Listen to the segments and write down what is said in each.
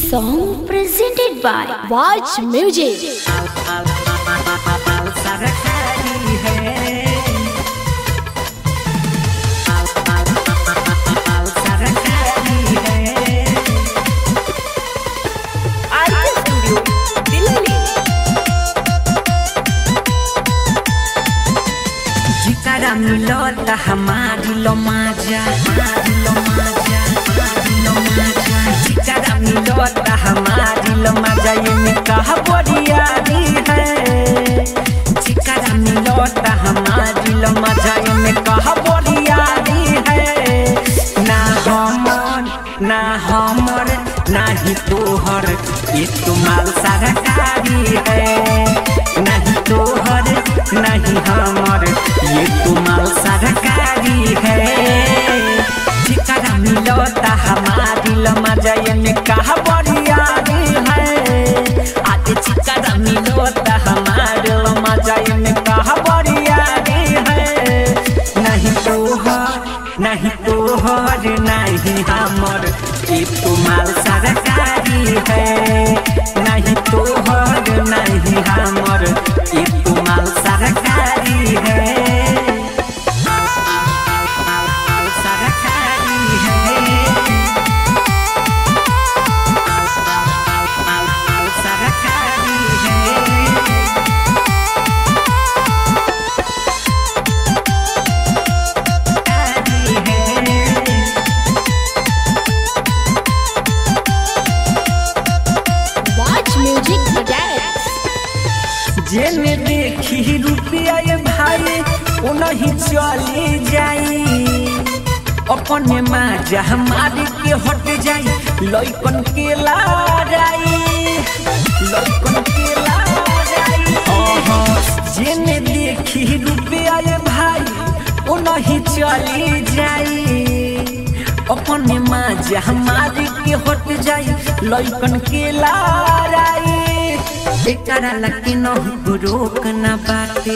song presented by Watch Music. मिलता हमारी लो माजा चिकारा मिलता हमारी लो माजा ये में कहा बोरियारी है चिकारा मिलता हमारी लो माजा ये में कहा बोरियारी है ना हमर ना ही तोहर ये तुम्हार सरकारी है नहीं तोहर नहीं हमर ये तुम्हार सरकारी है चिकारा मिलता हमारी लमजा ये में कहा बोरियारी है आज चिकारा मिलता हमारी लमजा ये में कहा बोरियारी है नहीं तोहर नहीं हमर ये तुम्हार सरकारी है नहीं तोहर नहीं हमर ये तुम्हार सरकारी है जेने देखी रुपया ये भाई वो नहीं चली जाई अपने माजा हमारे के हट जाई लइकन के लाराई जेने देखी रुपया ये भाई वो नहीं चली जाई अपने माजा हमारे के हट जाई लइकन के लाराई एकरा लगे न रोक न बाटे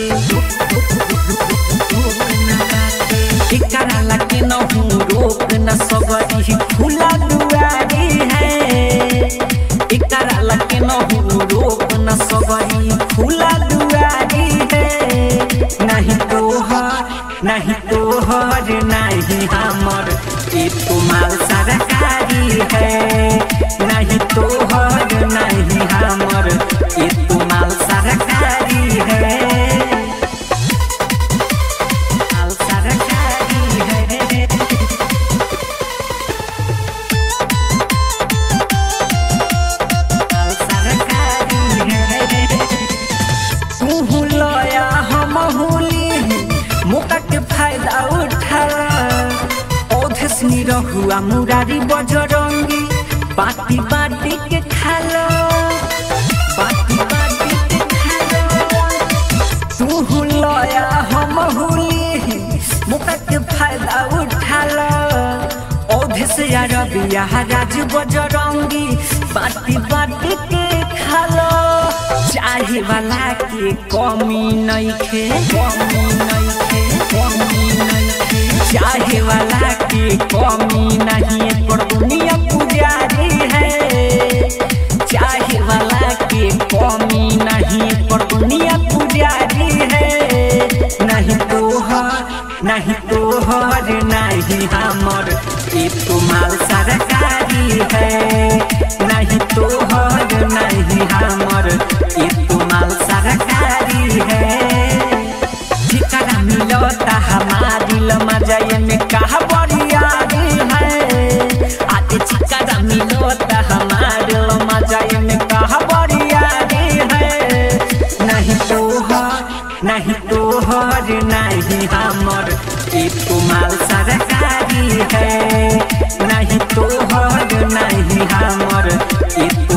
एकरा लगे न रोक न सबरी खुला दुआरी है एकरा लगे न रोक न सबरी खुला दुआरी है नहीं तोहर नहीं हमर ये तुम्हार सरकारी है नहीं तोहर नहीं हमर ये तुम्हार सरकारी है तू लया हम होली मौका के फायदा उठा ओधसनी रहुआ मुरारी बजरंगी बाटी बाटी के खालो तू लया हम होली मौका के फायदा उठा लो औधे से अरबिया राज बजरंगी बाटी बाटी के खालो चाहे वाला के कमी नहीं खे चाहे वाला के कमी नहीं पर दुनिया पुजारी है चाहे वाला के कमी नहीं पर दुनिया पुजारी है नहीं तोहर नहीं हमर ये तुम्हार सरकारी है नहीं तोहर नहीं हमर ये तुम्हार सरकारी है चिकारा मिलता हमारी लमजा ये में कहा बोरियारी है आज चिकारा मिलता हमारी लमजा ये में कहा बोरियारी है नहीं तोहर नहीं हमर ये तुम्हार सरकारी है नहीं तोहर नहीं हमर ये